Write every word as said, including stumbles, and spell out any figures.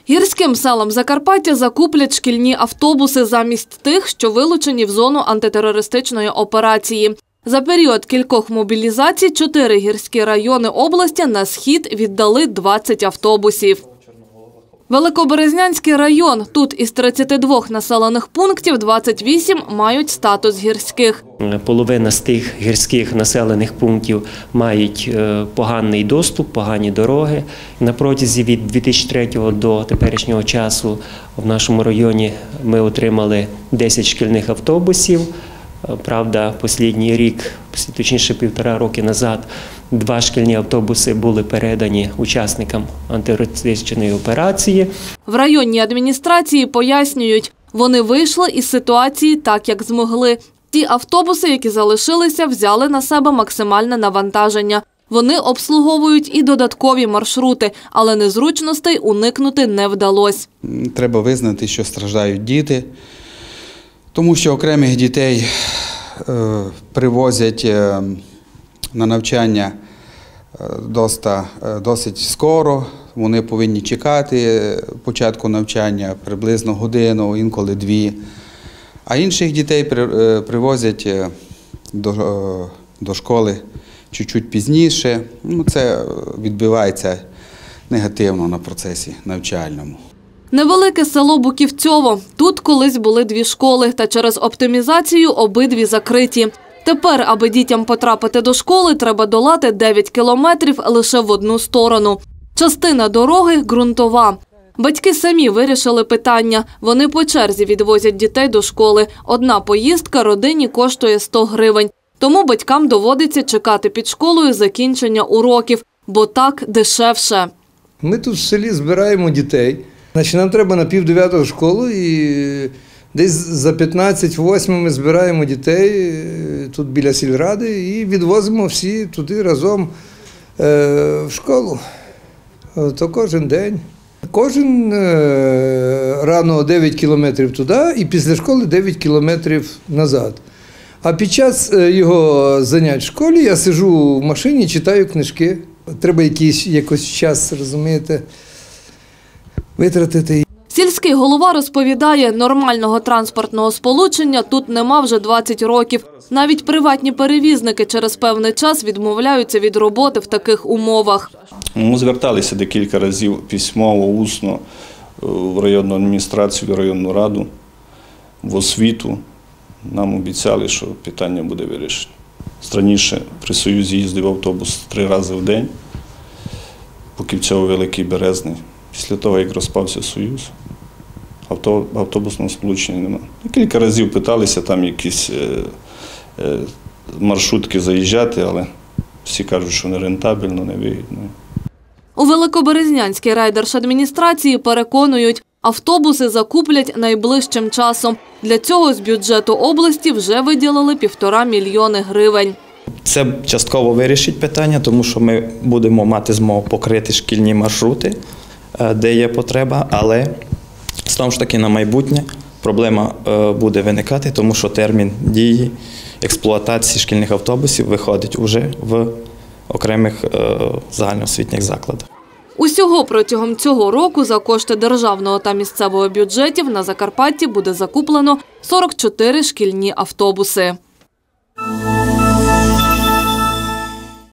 Гірським селам Закарпаття закуплять шкільні автобуси замість тих, що вилучені в зону антитерористичної операції. За період кількох мобілізацій чотири гірські райони області на схід віддали двадцять автобусів. Великоберезнянський район. Тут із тридцяти двох населених пунктів двадцять вісім мають статус гірських. Половина з тих гірських населених пунктів мають поганий доступ, погані дороги. На протязі від дві тисячі третього до теперішнього часу в нашому районі ми отримали десять шкільних автобусів. Правда, останній рік, точніше півтора роки назад, два шкільні автобуси були передані учасникам антитерористичної операції. В районній адміністрації пояснюють, вони вийшли із ситуації так, як змогли. Ті автобуси, які залишилися, взяли на себе максимальне навантаження. Вони обслуговують і додаткові маршрути, але незручностей уникнути не вдалося. Треба визнати, що страждають діти, тому що окремих дітей е, привозять е, на навчання доста, е, досить скоро. Вони повинні чекати початку навчання приблизно годину, інколи дві. А інших дітей при, е, привозять до, е, до школи чуть-чуть пізніше. Ну, це відбивається негативно на процесі навчальному. Невелике село Буківцьово. Тут колись були дві школи, та через оптимізацію обидві закриті. Тепер, аби дітям потрапити до школи, треба долати дев'ять кілометрів лише в одну сторону. Частина дороги – ґрунтова. Батьки самі вирішили питання. Вони по черзі відвозять дітей до школи. Одна поїздка родині коштує сто гривень. Тому батькам доводиться чекати під школою закінчення уроків, бо так дешевше. Ми тут в селі збираємо дітей. Значить, нам треба на пів дев'ятого школу і десь за п'ятнадцять восьми ми збираємо дітей тут біля сільради і відвозимо всі туди разом е, в школу. То кожен день. Кожен е, рано дев'ять кілометрів туди і після школи дев'ять кілометрів назад. А під час його занять в школі я сиджу в машині, читаю книжки. Треба якийсь, якось час, розумієте, витратити. Сільський голова розповідає, нормального транспортного сполучення тут нема вже двадцять років. Навіть приватні перевізники через певний час відмовляються від роботи в таких умовах. Ми зверталися декілька разів письмово, усно в районну адміністрацію, в районну раду, в освіту. Нам обіцяли, що питання буде вирішено. Раніше при Союзі їздив автобус три рази в день, Буківцьово, Великий Березний. Після того, як розпався Союз, авто, автобусного сполучення немає. Кілька разів питалися там якісь е, е, маршрутки заїжджати, але всі кажуть, що не рентабельно, не вигідно. У Великоберезнянській райдержадміністрації переконують, автобуси закуплять найближчим часом. Для цього з бюджету області вже виділили півтора мільйони гривень. Це частково вирішить питання, тому що ми будемо мати змогу покрити шкільні маршрути, де є потреба, але знову ж таки на майбутнє проблема буде виникати, тому що термін дії експлуатації шкільних автобусів виходить вже в окремих загальноосвітніх закладах. Усього протягом цього року за кошти державного та місцевого бюджетів на Закарпатті буде закуплено сорок чотири шкільні автобуси.